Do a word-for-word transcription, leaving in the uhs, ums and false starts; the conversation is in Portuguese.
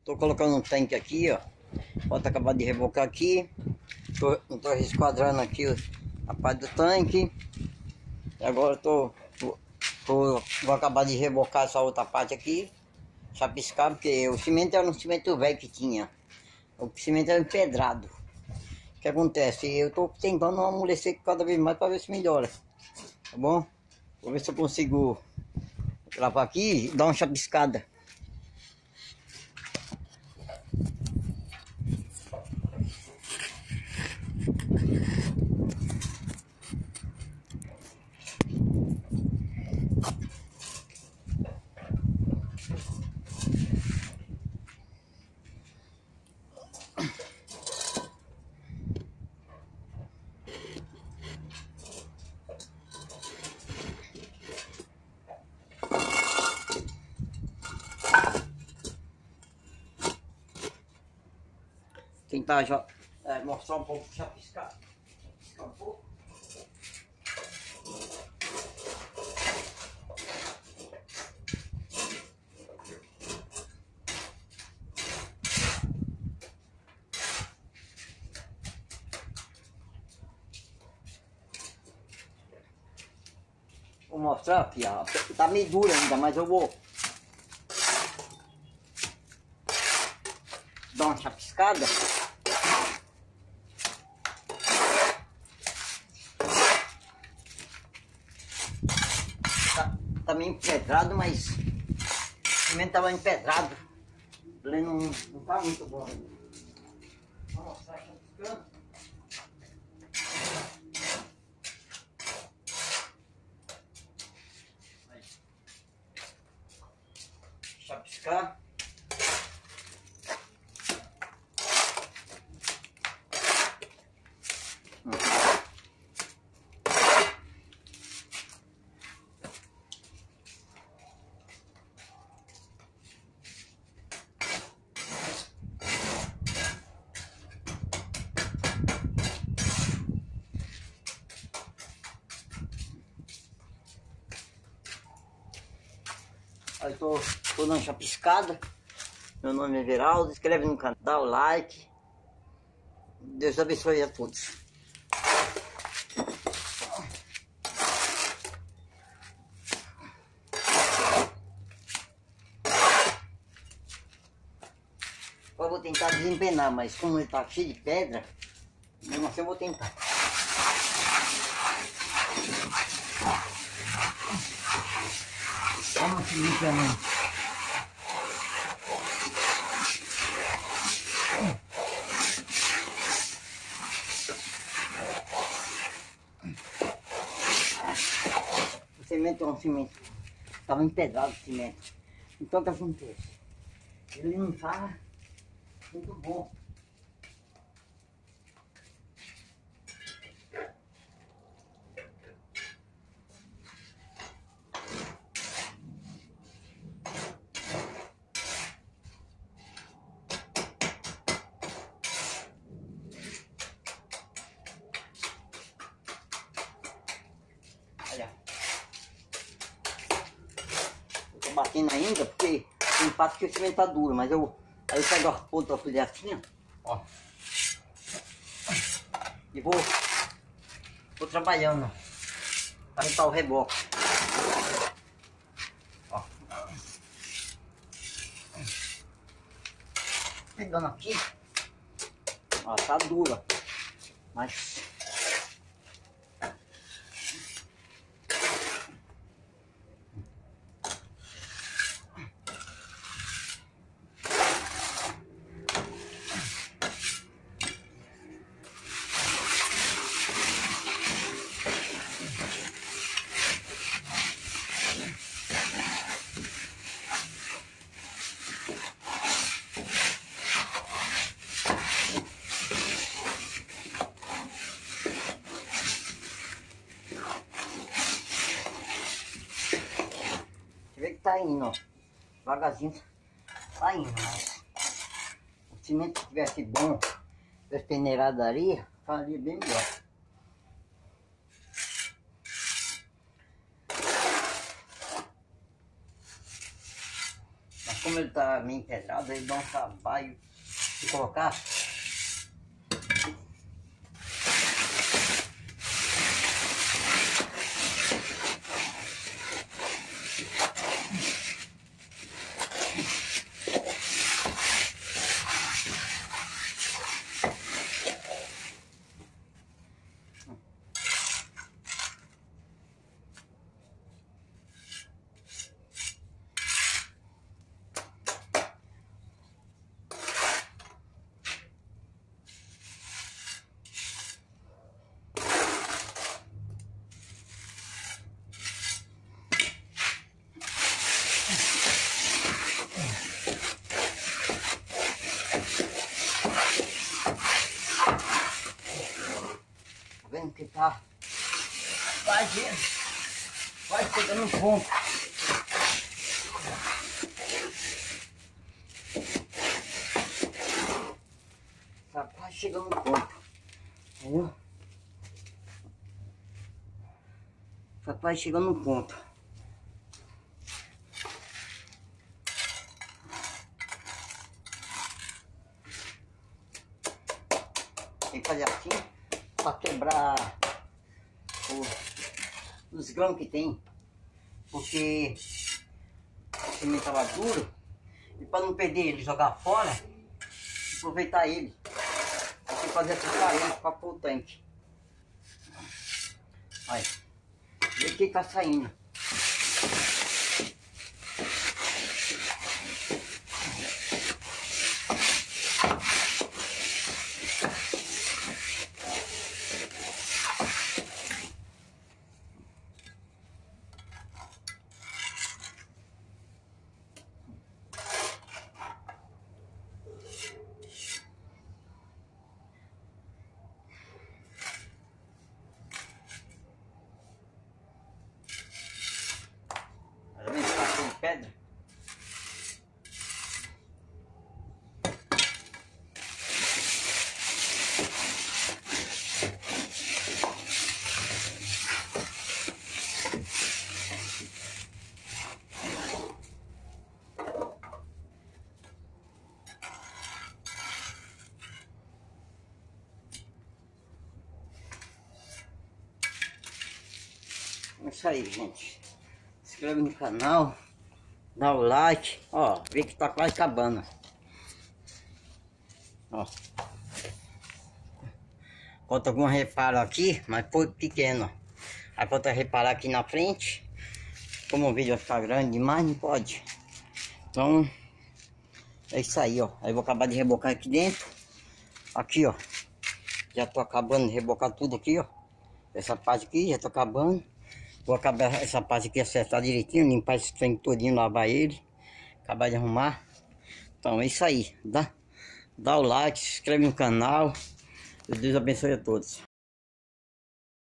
Tô colocando um tanque aqui, ó. Pode acabar de rebocar aqui. Tô, tô esquadrando aqui a parte do tanque. E agora tô, tô, tô vou acabar de rebocar essa outra parte aqui. Chapiscar, porque o cimento era um cimento velho que tinha. O cimento era empedrado. O que acontece? Eu tô tentando amolecer cada vez mais para ver se melhora. Tá bom? Vou ver se eu consigo gravar aqui e dar uma chapiscada. Tentar já é, mostrar um pouco, chapiscar. Chapiscar um pouco. Vou mostrar aqui, ó. Tá meio duro ainda, mas eu vou dar uma chapiscada. Tá, tá meio empedrado, mas o cimento tava empedrado. Ele não, não tá muito bom ainda. Vou mostrar chapiscando. Chapiscar. Eu tô, tô dando chapiscada. Meu nome é Everaldo. Inscreve no canal, dá o like. Deus abençoe a todos. Eu vou tentar desempenar, mas como ele tá cheio de pedra, mesmo assim eu vou tentar. Vamos se limpando. O cimento é um cimento. Estava empedrado o cimento. Então o que acontece? Ele não tá muito bom. Olha, eu tô batendo ainda porque tem parte que o cimento tá duro, mas eu aí eu pego a outra colher assim, ó, e vou vou trabalhando para limpar o reboque. Ó, pegando aqui, ó, tá dura, mas tá indo, ó, devagarzinho tá indo, mas o cimento que tivesse bom, tivesse peneiradaria, faria bem melhor. Mas como como ele tá meio empedrado, ele dá um trabalho de colocar. Vendo que tá quase, quase chegando no ponto. Tá quase chegando no ponto. Entendeu? Tá quase chegando no ponto. Tem que fazer assim para quebrar o, os grãos que tem, porque o cimento estava duro, e para não perder ele, jogar fora, aproveitar ele, aí tem que fazer essa parede para pôr o tanque. Olha, vê que tá saindo. Pedra. É isso aí, gente. Se inscreve no canal. Dá o like, ó, vê que tá quase acabando. Ó. Falta algum reparo aqui, mas foi pequeno. Aí falta reparar aqui na frente. Como o vídeo vai ficar grande demais, não pode. Então, é isso aí, ó. Aí vou acabar de rebocar aqui dentro. Aqui, ó. Já tô acabando de rebocar tudo aqui, ó. Essa parte aqui, já tô acabando. Vou acabar essa parte aqui, acertar direitinho, limpar esse trem todinho, lavar ele, acabar de arrumar. Então é isso aí, dá, dá o like, se inscreve no canal, Deus abençoe a todos.